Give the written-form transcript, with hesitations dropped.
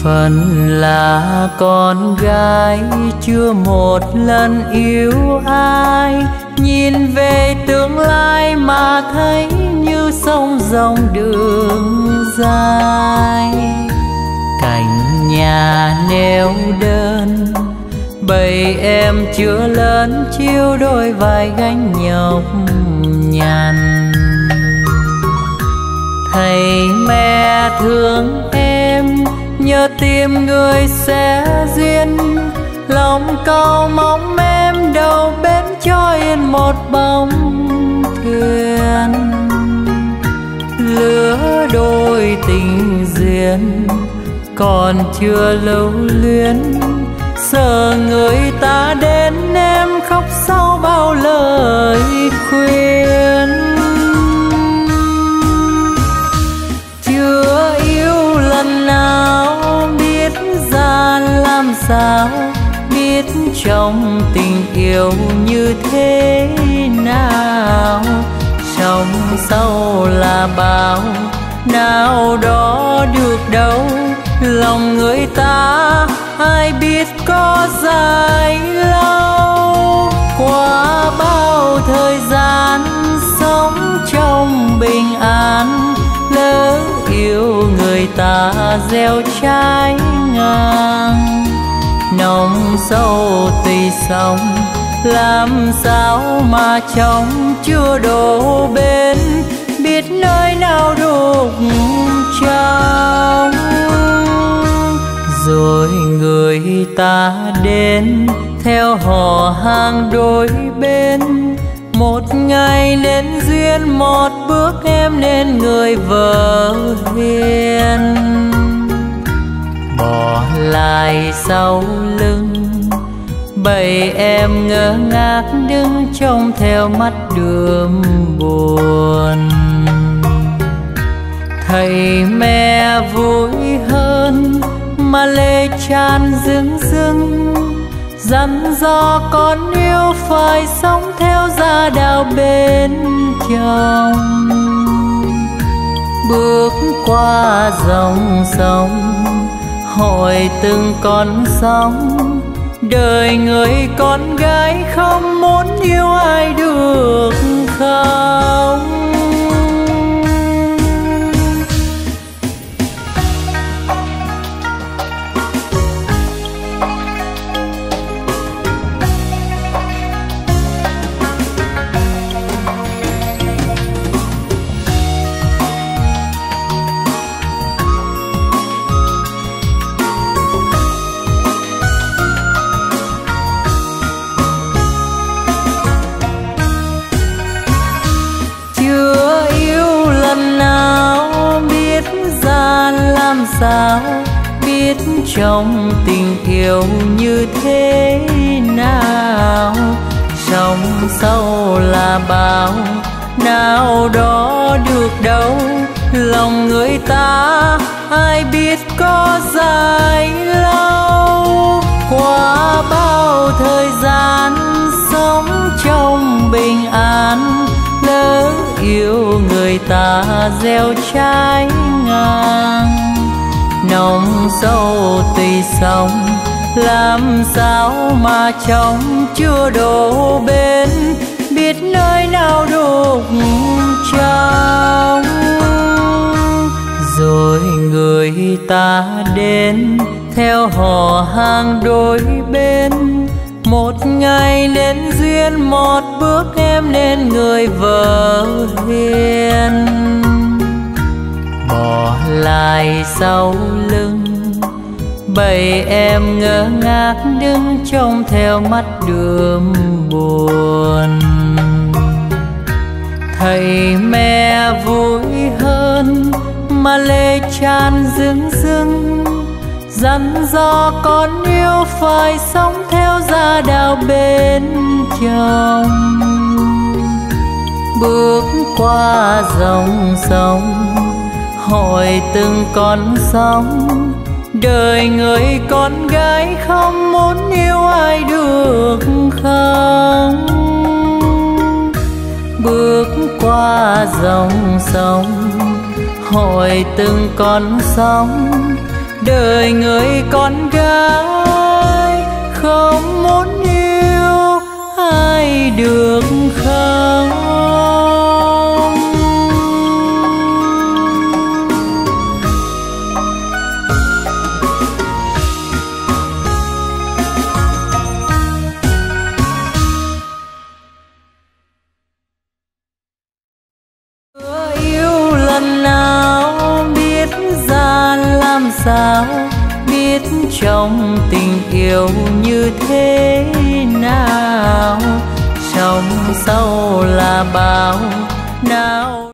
Phận là con gái chưa một lần yêu ai, nhìn về tương lai mà thấy như sông rộng đường dài. Cạnh nhà neo đơn, bầy em chưa lớn chiêu đôi vai gánh nhọc nhằn. Thầy mẹ thương em, nhớ tìm người sẽ duyên, lòng cầu mong em đầu bến cho yên một bóng thuyền. Lứa đôi tình duyên còn chưa lâu luyến, sợ người ta đến em khóc sau bao lời khuyên. Chưa yêu lần nào biết ra làm sao, biết trong tình yêu như thế nào. Sống sau là bao nào đó được đâu, lòng người ta ai biết có dài lâu. Qua bao thời gian sống trong bình an, lỡ yêu người ta gieo trái ngang. Nồng sâu tùy sông, làm sao mà trong chưa đổ bên, biết nơi nào đục trong. Rồi người ta đến theo họ hàng đôi bên, một ngày nên duyên, một bước em nên người vợ hiền. Bỏ lại sau lưng bầy em ngơ ngác đứng trông theo mắt đượm buồn. Thầy mẹ vui hơn mà lệ tràn rưng rưng, dặn dò con yêu phải sống theo gia đạo bên chồng. Bước qua dòng sông hỏi từng con sóng, đời người con gái không muốn yêu ai được không? Sao biết trong tình yêu như thế nào. Sống sâu là bao nào đó được đâu, lòng người ta ai biết có dài lâu. Qua bao thời gian sống trong bình an, lỡ yêu người ta gieo trái ngang. Nồng sâu tùy sông, làm sao mà trong chưa đổ bên, biết nơi nào đục trong. Rồi người ta đến theo họ hàng đôi bên, một ngày nên duyên, một bước em nên người vợ hiền. Bỏ lại sau lưng bầy em ngơ ngác đứng trông theo mắt đượm buồn. Thầy mẹ vui hơn mà lệ tràn rưng rưng, dặn dò con yêu phải sống theo gia đạo bên chồng. Bước qua dòng sông hỏi từng con sóng, đời người con gái không muốn yêu ai được không? Bước qua dòng sông hỏi từng con sóng, đời người con gái không muốn yêu ai được không? Yêu lần nào biết ra làm sao, biết trong tình yêu như thế nào, trong sau là bao nào.